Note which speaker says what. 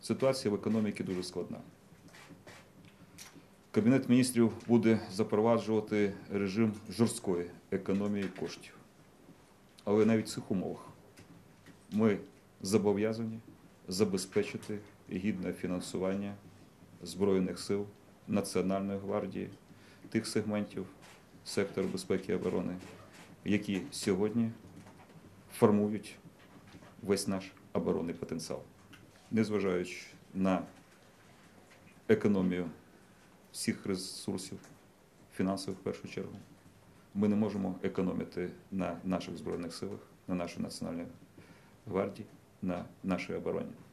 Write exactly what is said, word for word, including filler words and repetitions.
Speaker 1: Ситуація в економіці дуже складна. Кабінет міністрів буде запроваджувати режим жорсткої економії коштів. Але навіть в цих умовах ми зобов'язані забезпечити гідне фінансування Збройних сил, Національної гвардії, тих сегментів сектору безпеки і оборони, які сьогодні формують весь наш оборонний потенціал. Незважаючи на економію всіх ресурсів, фінансових в першу чергу, ми не можемо економити на наших Збройних силах, на нашій Національній гвардії, на нашій обороні.